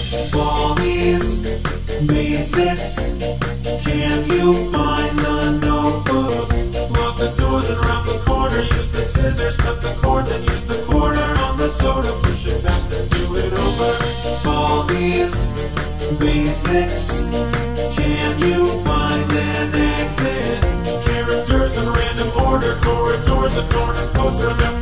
Baldi's Basics. Can you find the notebooks? Lock the doors and round the corner. Use the scissors, cut the cord, then use the quarter on the soda. Push it back, then do it over. Baldi's Basics. Can you find an exit? Characters in random order, corridors, adorned and posters.